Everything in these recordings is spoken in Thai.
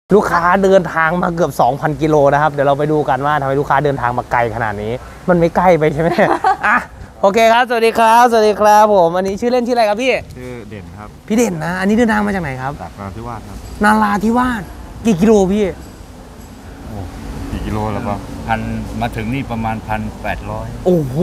ลูกค้าเดินทางมาเกือบ 2,000 กิโลนะครับเดี๋ยวเราไปดูกันว่าทำไมลูกค้าเดินทางมาไกลขนาดนี้มันไม่ใกล้ไปใช่ไหม อ่ะโอเคครับสวัสดีครับสวัสดีครับผมอันนี้ชื่อเล่นชื่ออะไรครับพี่ชื่อเด่นครับพี่เด่นนะอันนี้เดินทางมาจากไหนครับจากนราธิวาสครับนาราธิวาสกี่กิโลพี่โอ้กี่กิโลแล้วป่ะมาถึงนี่ประมาณ1,800 โอ้โห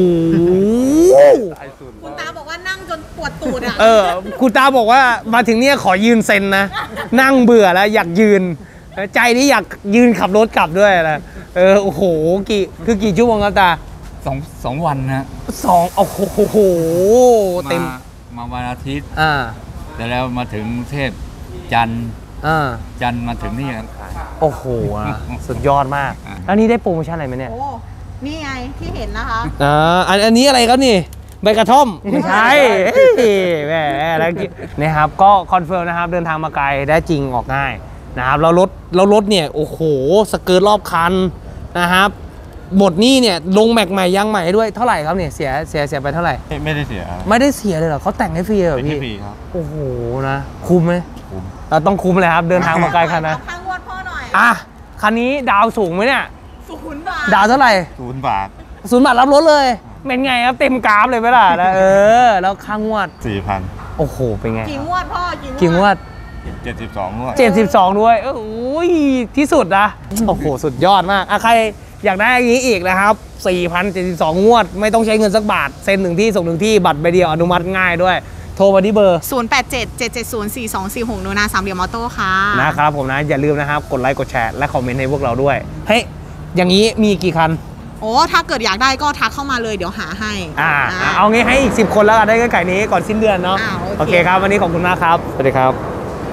คุณตาบอกว่านั่งจนปวดตูดอ่ะคุณตาบอกว่ามาถึงเนี่ยขอยืนเซ็นนะนั่งเบื่อแล้วอยากยืนใจนี่อยากยืนขับรถกลับด้วยนะโอ้โหกี่ชั่วโมงครับตาสองวันนะโอ้โหเต็มมาวันอาทิตย์แต่แล้วมาถึงเทพจันทร์มาถึงนี่โอ้โหสุดยอดมากแล้วนี่ได้โปรโมชั่นอะไรไหมเนี่ยโอ้นี่ไงที่เห็นนะคะอันนี้อะไรครับนี่ใบกระท่อมไม่ใช่แหมแล้วนี่ครับก็คอนเฟิร์มนะครับเดินทางมาไกลได้จริงออกง่ายนะครับแล้วรถเนี่ยโอ้โหสเกิร์ตรอบคันนะครับหมดนี่เนี่ยลงแม็กใหม่ยางใหม่ด้วยเท่าไหร่ครับเนี่ยเสียไปเท่าไหร่ไม่ได้เสียเลยเหรอเขาแต่งให้ฟรีเหรอพี่ฟรีครับโอ้โหนะคุ้มไหมคุ้มเราต้องคุ้มเลยครับเดินทางมาไกลขนาดนั้นข้างงวดพ่อหน่อยคันนี้ดาวสูงไหมเนี่ย 0 บาทดาวเท่าไหร่ 0 บาทรับรถเลยเป็นไงครับเต็มกราฟเลยไหมล่ะแล้วค่างวด 4,000 โอ้โหเป็นไงกี่งวดพ่อกี่งวด 72 งวด 72ด้วยโอ้ยที่สุดนะโอ้โหสุดยอดมากใครอยากได้อย่างนี้อีกนะครับ 4,072 งวดไม่ต้องใช้เงินสักบาทเซ็นถึงที่ส่งถึงที่บัตรใบเดียวอนุมัติง่ายด้วยโทรมาที่เบอร์ 0877704246นูนา3เหลี่ยมมอโต้ค่ะนะครับผมนะอย่าลืมนะครับกดไลค์กดแชร์และคอมเมนต์ให้พวกเราด้วยเฮ้ยอย่างนี้มีกี่คันโอ้ถ้าเกิดอยากได้ก็ทักเข้ามาเลยเดี๋ยวหาให้เอางี้ให้อีก10 คนแล้วกันได้เงื่อนไขนี้ก่อนสิ้นเดือนเนาะโอเคครับวันนี้ขอบคุณมากครับสวัสดีครับ